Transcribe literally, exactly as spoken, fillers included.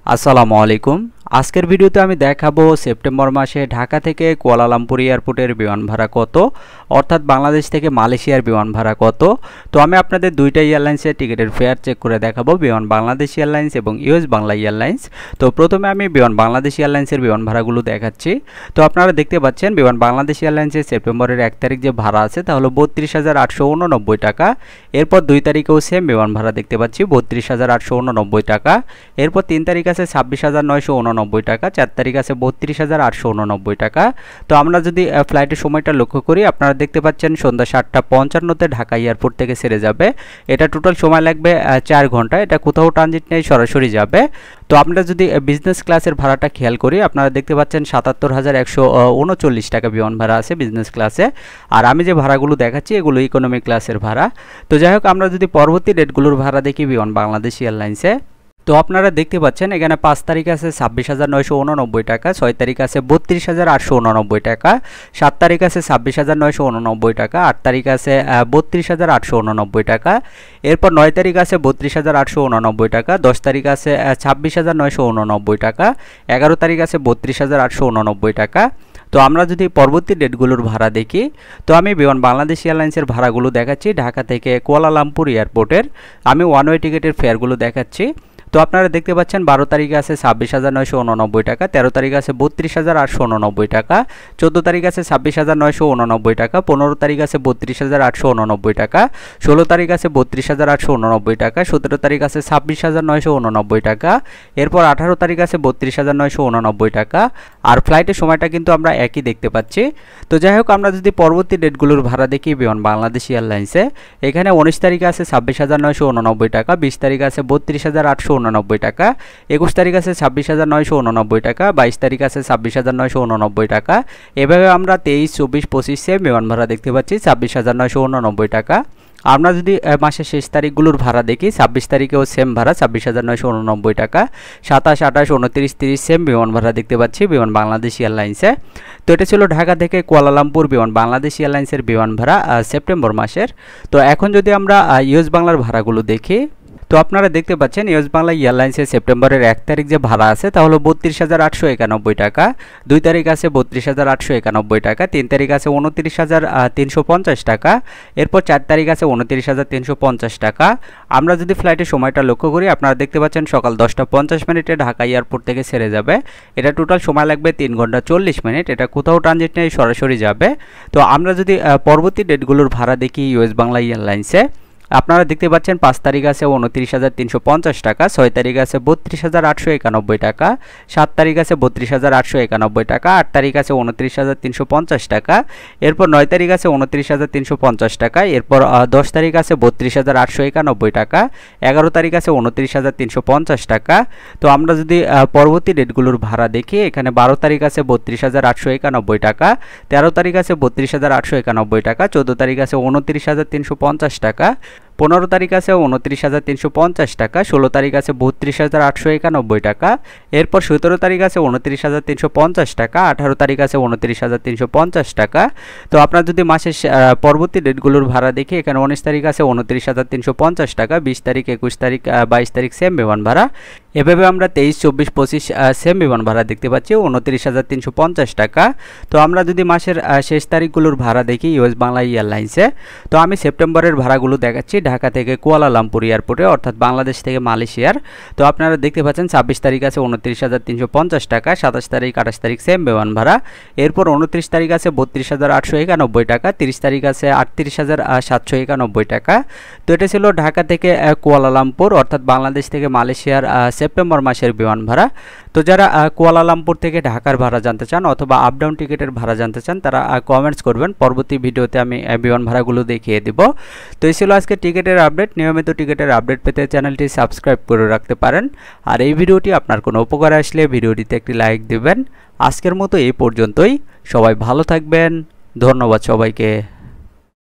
আসসালামু আলাইকুম। আজকের ভিডিওতে আমি দেখাবো সেপ্টেম্বর মাসে ঢাকা থেকে কুয়ালালামপুর এয়ারপোর্টের বিমান ভাড়া কত, অর্থাৎ বাংলাদেশ থেকে মালয়েশিয়ার বিমান ভাড়া কত। তো আমি আপনাদের দুইটা এয়ারলাইন্সের টিকিটের ফেয়ার চেক করে দেখাবো, বিমান বাংলাদেশ এয়ারলাইন্স এবং ইউএস বাংলা এয়ারলাইন্স। তো প্রথমে আমি বিমান বাংলাদেশ এয়ারলাইন্সের বিমান ভাড়াগুলো দেখাচ্ছি। তো আপনারা দেখতে পাচ্ছেন বিমান বাংলাদেশ এয়ারলাইন্সের সেপ্টেম্বরের এক তারিখ যে ভাড়া আছে তা হলো বত্রিশ হাজার আটশো উননব্বই টাকা। এরপর দুই তারিখেও সেম বিমান ভাড়া দেখতে পাচ্ছি বত্রিশ হাজার আটশো উননব্বই টাকা। এরপর তিন তারিখ আছে ছাব্বিশ হাজার নয়শো উননব্বই টাকা, চার তারিখ আছে বত্রিশ হাজার আটশো উননব্বই টাকা। তো আমরা যদি ফ্লাইটের সময়টা লক্ষ্য করি, আপনারা দেখতে পাচ্ছেন সন্ধ্যা সাতটা পঞ্চান্নতে ঢাকা এয়ারপোর্ট থেকে ছেড়ে যাবে। এটা টোটাল সময় লাগবে চার ঘন্টা। এটা কোথাও ট্রানজিট নেই, সরাসরি যাবে। তো আমরা যদি বিজনেস ক্লাসের ভাড়াটা খেয়াল করি, আপনারা দেখতে পাচ্ছেন সাতাত্তর হাজার একশো উনচল্লিশ টাকা বিমান ভাড়া আছে বিজনেস ক্লাসে। আর আমি যে ভাড়াগুলো দেখাচ্ছি এগুলো ইকোনমি ক্লাসের ভাড়া। তো যাই হোক, আমরা যদি পরবর্তী ডেটগুলোর ভাড়া দেখি বিমান বাংলাদেশ এয়ারলাইন্সে, তো আপনারা দেখতে পাচ্ছেন এখানে পাঁচ তারিখ আছে ছাব্বিশ হাজার নয়শো উননব্বই টাকা, ছয় তারিখ আছে বত্রিশ হাজার আটশো উননব্বই টাকা, সাত তারিখ আছে ছাব্বিশ হাজার নয়শো উননব্বই টাকা, আট তারিখ আছে বত্রিশ হাজার আটশো উননব্বই টাকা। এরপর নয় তারিখ আছে বত্রিশ হাজার আটশো উননব্বই টাকা, দশ তারিখ আছে ছাব্বিশ হাজার নয়শো উননব্বই টাকা, এগারো তারিখ আছে বত্রিশ হাজার আটশো উননব্বই টাকা। তো আমরা যদি পরবর্তী ডেটগুলোর ভাড়া দেখি, তো আমি বিমান বাংলাদেশ এয়ারলাইন্সের ভাড়াগুলো দেখাচ্ছি ঢাকা থেকে কুয়ালালামপুর এয়ারপোর্টের। আমি ওয়ান ওয়ে টিকিটের ফেয়ারগুলো দেখাচ্ছি। তো আপনারা দেখতে পাচ্ছেন বারো তারিখে আছে ছাব্বিশ হাজার নয়শো উননব্বই টাকা, তেরো তারিখ আছে বত্রিশ হাজার আটশো উননব্বই টাকা, চোদ্দো তারিখ আছে ছাব্বিশ হাজার নয়শো উননব্বই টাকা, পনেরো তারিখ আছে বত্রিশ হাজার আটশো উননব্বই টাকা, ষোলো তারিখ আছে বত্রিশ হাজার আটশো উননব্বই টাকা, সতেরো তারিখ আছে ছাব্বিশ হাজার নয়শো উননব্বই টাকা। এরপর আঠারো তারিখ আছে বত্রিশ হাজার নয়শো উননব্বই টাকা। আর ফ্লাইটের সময়টা কিন্তু আমরা একই দেখতে পাচ্ছি। তো যাই হোক, আমরা যদি পরবর্তী ডেটগুলোর ভাড়া দেখি বিমান বাংলাদেশ এয়ারলাইন্সে, এখানে উনিশ তারিখে আছে ছাব্বিশ হাজার নয়শো উননব্বই টাকা, বিশ তারিখ আছে বত্রিশ হাজার আটশো উননব্বই টাকা, একুশ তারিখ আছে ছাব্বিশ হাজার নয়শো উননব্বই টাকা, বাইশ তারিখ আছে ছাব্বিশ হাজার নয়শো উননব্বই টাকা। এভাবে আমরা তেইশ চব্বিশ পঁচিশে বিমান ভাড়া দেখতে পাচ্ছি ছাব্বিশ হাজার নয়শো উননব্বই টাকা। আমরা যদি মাসের শেষ তারিখগুলোর ভাড়া দেখি, ছাব্বিশ তারিখেও সেম ভাড়া ছাব্বিশ হাজার নয়শো উননব্বই টাকা, সাতাশ আঠাশ উনত্রিশ তিরিশ সেম বিমান ভাড়া দেখতে পাচ্ছি বিমান বাংলাদেশ এয়ারলাইন্সে। তো এটা ছিল ঢাকা থেকে কুয়ালালামপুর বিমান বাংলাদেশ এয়ারলাইন্সের বিমান ভাড়া সেপ্টেম্বর মাসের। তো এখন যদি আমরা ইউএস বাংলার ভাড়াগুলো দেখি, তো আপনারা দেখতে পাচ্ছেন ইউএস বাংলা এয়ারলাইন্সের সেপ্টেম্বরের এক তারিখ যে ভাড়া আছে তা হলো বত্রিশ হাজার আটশো একানব্বই টাকা, দুই তারিখ আছে বত্রিশ হাজার আটশো একানব্বই টাকা, তিন তারিখ আছে উনত্রিশ হাজার তিনশো পঞ্চাশ টাকা, এরপর চার তারিখ আছে উনত্রিশ হাজার তিনশো পঞ্চাশ টাকা। আমরা যদি ফ্লাইটের সময়টা লক্ষ্য করি, আপনারা দেখতে পাচ্ছেন সকাল দশটা পঞ্চাশ মিনিটে ঢাকা এয়ারপোর্ট থেকে ছেড়ে যাবে। এটা টোটাল সময় লাগবে তিন ঘন্টা চল্লিশ মিনিট। এটা কোথাও ট্রানজিট নেই, সরাসরি যাবে। তো আমরা যদি পরবর্তী ডেটগুলোর ভাড়া দেখি ইউএস বাংলা এয়ারলাইন্সে, আপনারা দেখতে পাচ্ছেন পাঁচ তারিখ আছে উনত্রিশ হাজার তিনশো পঞ্চাশ টাকা, ছয় তারিখ আছে বত্রিশ হাজার আটশো একানব্বই টাকা, সাত তারিখ আছে বত্রিশ হাজার আটশো একানব্বই টাকা, আট তারিখ আছে উনত্রিশ হাজার তিনশো পঞ্চাশ টাকা, এরপর নয় তারিখ আছে উনত্রিশ হাজার তিনশো পঞ্চাশ টাকা, এরপর দশ তারিখ আছে বত্রিশ হাজার আটশো একানব্বই টাকা, এগারো তারিখ আছে উনত্রিশ হাজার তিনশো পঞ্চাশ টাকা। তো আমরা যদি পরবর্তী ডেটগুলোর ভাড়া দেখি, এখানে বারো তারিখ আছে বত্রিশ হাজার আটশো একানব্বই টাকা, তেরো তারিখ আছে বত্রিশ হাজার আটশো একানব্বই টাকা, চোদ্দো তারিখ আছে উনত্রিশ হাজার তিনশো পঞ্চাশ টাকা, পনেরো তারিখ আছে উনত্রিশ হাজার তিনশো পঞ্চাশ টাকা, ষোলো তারিখ আছে বত্রিশ হাজার আটশো একানব্বই টাকা, এরপর সতেরো তারিখ আছে উনত্রিশ হাজার তিনশো পঞ্চাশ টাকা, আঠারো তারিখ আছে উনত্রিশ হাজার তিনশো পঞ্চাশ টাকা। তো আপনার যদি মাসের পরবর্তী ডেটগুলোর ভাড়া দেখি, এখানে উনিশ তারিখ আছে উনত্রিশ হাজার তিনশো পঞ্চাশ টাকা, বিশ তারিখ একুশ তারিখ বাইশ তারিখ সেম বিমান ভাড়া। এভাবে আমরা তেইশ চব্বিশ পঁচিশ সেম বিমান ভাড়া দেখতে পাচ্ছি উনত্রিশ হাজার তিনশো পঞ্চাশ টাকা। তো আমরা যদি মাসের শেষ তারিখগুলোর ভাড়া দেখি ইউএস বাংলা এয়ারলাইন্সে, তো আমি সেপ্টেম্বরের ভাড়াগুলো দেখাচ্ছি ঢাকা থেকে কুয়ালালামপুর এয়ারপোর্টে, অর্থাৎ বাংলাদেশ থেকে মালয়েশিয়ার। তো আপনারা দেখতে পাচ্ছেন ছাব্বিশ তারিখ আছে উনত্রিশ হাজার তিনশো পঞ্চাশ টাকা, সাতাশ তারিখ আঠাশ তারিখ সেম বিমান ভাড়া, এরপর উনত্রিশ তারিখ আছে বত্রিশ হাজার আটশো একানব্বই টাকা, তিরিশ তারিখ আছে আটত্রিশ হাজার সাতশো একানব্বই টাকা। তো এটা ছিল ঢাকা থেকে কুয়ালালামপুর অর্থাৎ বাংলাদেশ থেকে মালয়েশিয়ার সেপ্টেম্বর মাসের বিমান ভাড়া। তো যারা কুয়ালালামপুর থেকে ঢাকার ভাড়া জানতে চান অথবা আপ ডাউন টিকিটের ভাড়া জানতে চান, তারা কমেন্টস করবেন, পরবর্তী ভিডিওতে আমি বিমান ভাড়াগুলো দেখিয়ে দেব। তো এই ছিল আজকে টিকিটের আপডেট। নিয়মিত টিকিটের আপডেট পেতে চ্যানেলটি সাবস্ক্রাইব করে রাখতে পারেন। আর এই ভিডিওটি আপনার কোনো উপকার আসলে ভিডিওটিতে একটি লাইক দিবেন। আজকের মতো এই পর্যন্তই। সবাই ভালো থাকবেন। ধন্যবাদ সবাইকে।